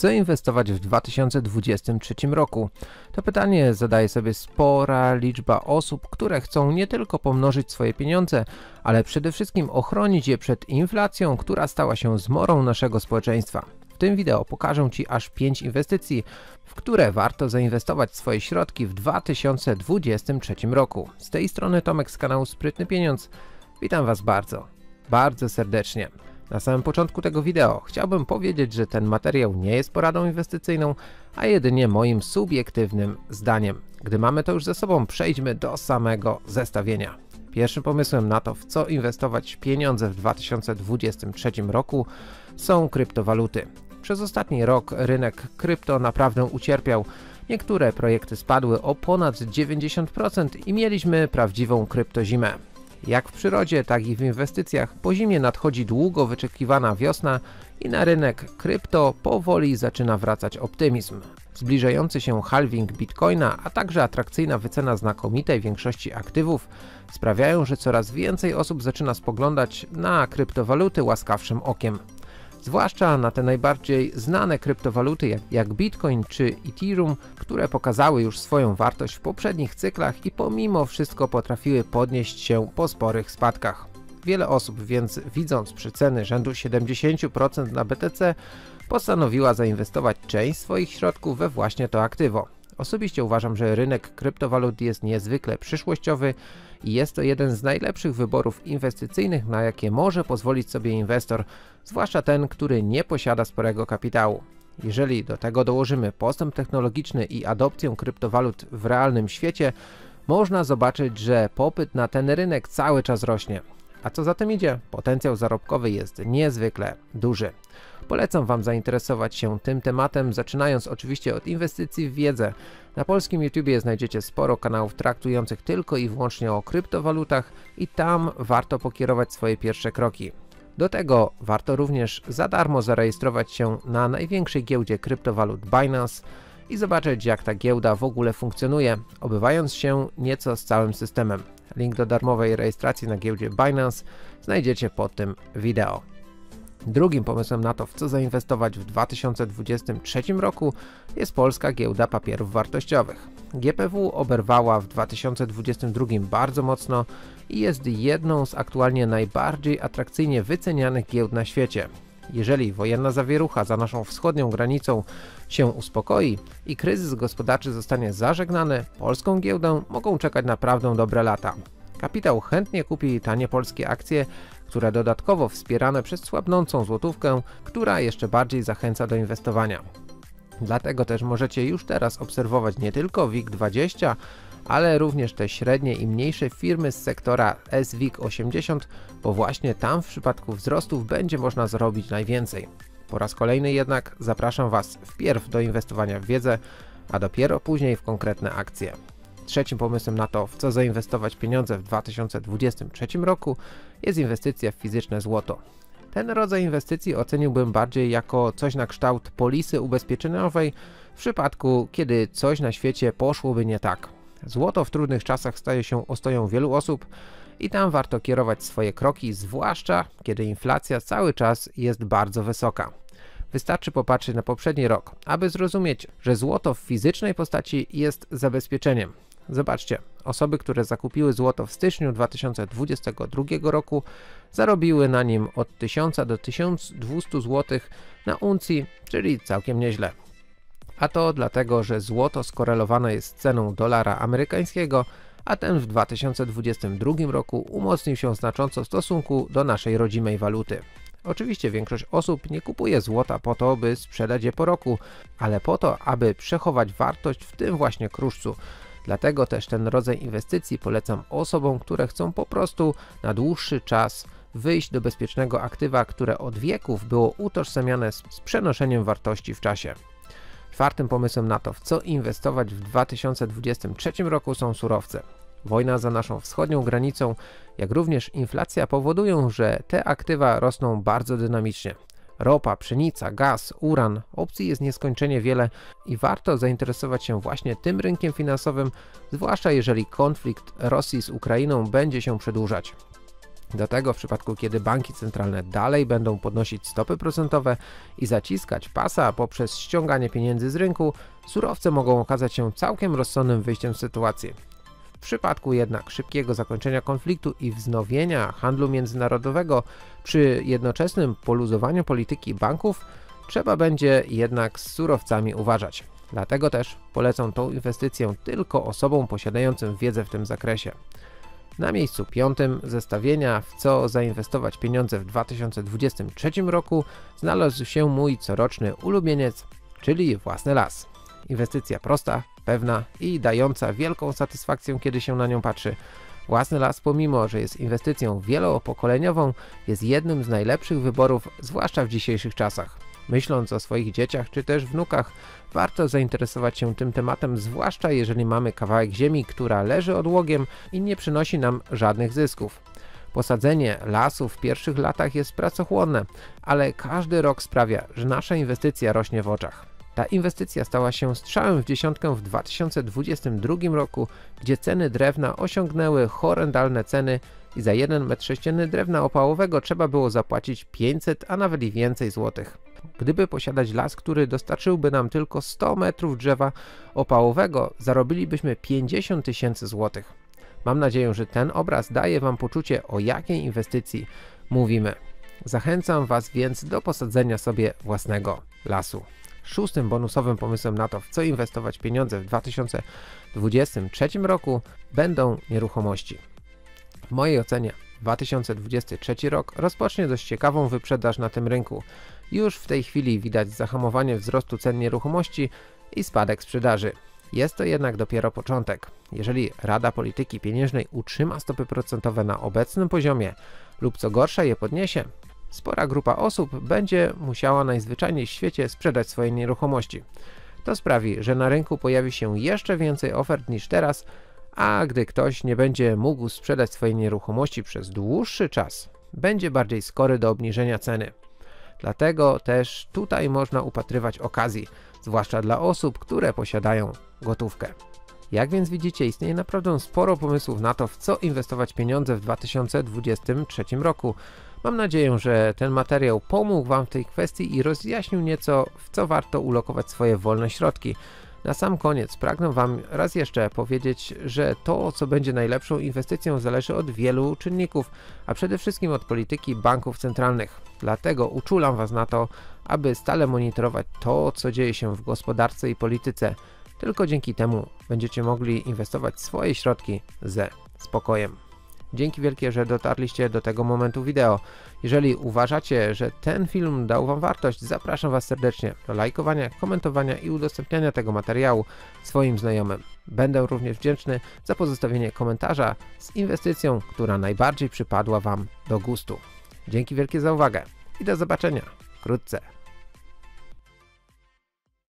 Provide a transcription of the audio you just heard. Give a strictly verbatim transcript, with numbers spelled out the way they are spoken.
Co inwestować w dwa tysiące dwudziestym trzecim roku? To pytanie zadaje sobie spora liczba osób, które chcą nie tylko pomnożyć swoje pieniądze, ale przede wszystkim ochronić je przed inflacją, która stała się zmorą naszego społeczeństwa. W tym wideo pokażę Ci aż pięć inwestycji, w które warto zainwestować swoje środki w dwa tysiące dwudziestym trzecim roku. Z tej strony Tomek z kanału Sprytny Pieniądz. Witam Was bardzo, bardzo serdecznie. Na samym początku tego wideo chciałbym powiedzieć, że ten materiał nie jest poradą inwestycyjną, a jedynie moim subiektywnym zdaniem. Gdy mamy to już ze sobą, przejdźmy do samego zestawienia. Pierwszym pomysłem na to, w co inwestować pieniądze w dwa tysiące dwudziestym trzecim roku, są kryptowaluty. Przez ostatni rok rynek krypto naprawdę ucierpiał. Niektóre projekty spadły o ponad dziewięćdziesiąt procent i mieliśmy prawdziwą kryptozimę. Jak w przyrodzie, tak i w inwestycjach, po zimie nadchodzi długo wyczekiwana wiosna i na rynek krypto powoli zaczyna wracać optymizm. Zbliżający się halving Bitcoina, a także atrakcyjna wycena znakomitej większości aktywów sprawiają, że coraz więcej osób zaczyna spoglądać na kryptowaluty łaskawszym okiem. Zwłaszcza na te najbardziej znane kryptowaluty jak, jak Bitcoin czy Ethereum, które pokazały już swoją wartość w poprzednich cyklach i pomimo wszystko potrafiły podnieść się po sporych spadkach. Wiele osób więc, widząc przeceny rzędu siedemdziesiąt procent na B T C, postanowiła zainwestować część swoich środków we właśnie to aktywo. Osobiście uważam, że rynek kryptowalut jest niezwykle przyszłościowy i jest to jeden z najlepszych wyborów inwestycyjnych, na jakie może pozwolić sobie inwestor, zwłaszcza ten, który nie posiada sporego kapitału. Jeżeli do tego dołożymy postęp technologiczny i adopcję kryptowalut w realnym świecie, można zobaczyć, że popyt na ten rynek cały czas rośnie. A co za tym idzie? Potencjał zarobkowy jest niezwykle duży. Polecam Wam zainteresować się tym tematem, zaczynając oczywiście od inwestycji w wiedzę. Na polskim YouTubie znajdziecie sporo kanałów traktujących tylko i wyłącznie o kryptowalutach i tam warto pokierować swoje pierwsze kroki. Do tego warto również za darmo zarejestrować się na największej giełdzie kryptowalut Binance i zobaczyć, jak ta giełda w ogóle funkcjonuje, obywając się nieco z całym systemem. Link do darmowej rejestracji na giełdzie Binance znajdziecie pod tym wideo. Drugim pomysłem na to, w co zainwestować w dwa tysiące dwudziestym trzecim roku, jest Polska Giełda Papierów Wartościowych. G P W oberwała w dwa tysiące dwudziestym drugim bardzo mocno i jest jedną z aktualnie najbardziej atrakcyjnie wycenianych giełd na świecie. Jeżeli wojenna zawierucha za naszą wschodnią granicą się uspokoi i kryzys gospodarczy zostanie zażegnany, polską giełdę mogą czekać naprawdę dobre lata. Kapitał chętnie kupi tanie polskie akcje, które dodatkowo wspierane przez słabnącą złotówkę, która jeszcze bardziej zachęca do inwestowania. Dlatego też możecie już teraz obserwować nie tylko WIG dwadzieścia, ale również te średnie i mniejsze firmy z sektora S WIG osiemdziesiąt, bo właśnie tam w przypadku wzrostów będzie można zarobić najwięcej. Po raz kolejny jednak zapraszam Was wpierw do inwestowania w wiedzę, a dopiero później w konkretne akcje. Trzecim pomysłem na to, w co zainwestować pieniądze w dwa tysiące dwudziestym trzecim roku, jest inwestycja w fizyczne złoto. Ten rodzaj inwestycji oceniłbym bardziej jako coś na kształt polisy ubezpieczeniowej w przypadku, kiedy coś na świecie poszłoby nie tak. Złoto w trudnych czasach staje się ostoją wielu osób i tam warto kierować swoje kroki, zwłaszcza kiedy inflacja cały czas jest bardzo wysoka. Wystarczy popatrzeć na poprzedni rok, aby zrozumieć, że złoto w fizycznej postaci jest zabezpieczeniem. Zobaczcie, osoby, które zakupiły złoto w styczniu dwa tysiące dwudziestego drugiego roku, zarobiły na nim od tysiąca do tysiąca dwustu złotych na uncji, czyli całkiem nieźle. A to dlatego, że złoto skorelowane jest z ceną dolara amerykańskiego, a ten w dwa tysiące dwudziestym drugim roku umocnił się znacząco w stosunku do naszej rodzimej waluty. Oczywiście większość osób nie kupuje złota po to, by sprzedać je po roku, ale po to, aby przechować wartość w tym właśnie kruszcu. Dlatego też ten rodzaj inwestycji polecam osobom, które chcą po prostu na dłuższy czas wyjść do bezpiecznego aktywa, które od wieków było utożsamiane z przenoszeniem wartości w czasie. Czwartym pomysłem na to, w co inwestować w dwa tysiące dwudziestym trzecim roku, są surowce. Wojna za naszą wschodnią granicą, jak również inflacja powodują, że te aktywa rosną bardzo dynamicznie. Ropa, pszenica, gaz, uran, opcji jest nieskończenie wiele i warto zainteresować się właśnie tym rynkiem finansowym, zwłaszcza jeżeli konflikt Rosji z Ukrainą będzie się przedłużać. Do tego w przypadku, kiedy banki centralne dalej będą podnosić stopy procentowe i zaciskać pasa poprzez ściąganie pieniędzy z rynku, surowce mogą okazać się całkiem rozsądnym wyjściem z sytuacji. W przypadku jednak szybkiego zakończenia konfliktu i wznowienia handlu międzynarodowego przy jednoczesnym poluzowaniu polityki banków, trzeba będzie jednak z surowcami uważać. Dlatego też polecam tą inwestycję tylko osobom posiadającym wiedzę w tym zakresie. Na miejscu piątym zestawienia, w co zainwestować pieniądze w dwa tysiące dwudziestym trzecim roku, znalazł się mój coroczny ulubieniec, czyli własny las. Inwestycja prosta, pewna i dająca wielką satysfakcję, kiedy się na nią patrzy. Własny las, pomimo że jest inwestycją wielopokoleniową, jest jednym z najlepszych wyborów, zwłaszcza w dzisiejszych czasach. Myśląc o swoich dzieciach czy też wnukach, warto zainteresować się tym tematem, zwłaszcza jeżeli mamy kawałek ziemi, która leży odłogiem i nie przynosi nam żadnych zysków. Posadzenie lasu w pierwszych latach jest pracochłonne, ale każdy rok sprawia, że nasza inwestycja rośnie w oczach. Ta inwestycja stała się strzałem w dziesiątkę w dwa tysiące dwudziestym drugim roku, gdzie ceny drewna osiągnęły horrendalne ceny i za jeden metr sześcienny drewna opałowego trzeba było zapłacić pięćset, a nawet i więcej złotych. Gdyby posiadać las, który dostarczyłby nam tylko sto metrów drzewa opałowego, zarobilibyśmy pięćdziesiąt tysięcy złotych. Mam nadzieję, że ten obraz daje Wam poczucie, o jakiej inwestycji mówimy. Zachęcam Was więc do posadzenia sobie własnego lasu. Szóstym bonusowym pomysłem na to, w co inwestować pieniądze w dwa tysiące dwudziestym trzecim roku, będą nieruchomości. W mojej ocenie dwa tysiące dwudziesty trzeci rok rozpocznie dość ciekawą wyprzedaż na tym rynku. Już w tej chwili widać zahamowanie wzrostu cen nieruchomości i spadek sprzedaży. Jest to jednak dopiero początek. Jeżeli Rada Polityki Pieniężnej utrzyma stopy procentowe na obecnym poziomie lub co gorsza je podniesie, spora grupa osób będzie musiała najzwyczajniej w świecie sprzedać swoje nieruchomości. To sprawi, że na rynku pojawi się jeszcze więcej ofert niż teraz, a gdy ktoś nie będzie mógł sprzedać swojej nieruchomości przez dłuższy czas, będzie bardziej skory do obniżenia ceny. Dlatego też tutaj można upatrywać okazji, zwłaszcza dla osób, które posiadają gotówkę. Jak więc widzicie, istnieje naprawdę sporo pomysłów na to, w co inwestować pieniądze w dwa tysiące dwudziestym trzecim roku. Mam nadzieję, że ten materiał pomógł Wam w tej kwestii i rozjaśnił nieco, w co warto ulokować swoje wolne środki. Na sam koniec pragnę Wam raz jeszcze powiedzieć, że to, co będzie najlepszą inwestycją, zależy od wielu czynników, a przede wszystkim od polityki banków centralnych. Dlatego uczulam Was na to, aby stale monitorować to, co dzieje się w gospodarce i polityce. Tylko dzięki temu będziecie mogli inwestować swoje środki ze spokojem. Dzięki wielkie, że dotarliście do tego momentu wideo. Jeżeli uważacie, że ten film dał Wam wartość, zapraszam Was serdecznie do lajkowania, komentowania i udostępniania tego materiału swoim znajomym. Będę również wdzięczny za pozostawienie komentarza z inwestycją, która najbardziej przypadła Wam do gustu. Dzięki wielkie za uwagę i do zobaczenia wkrótce.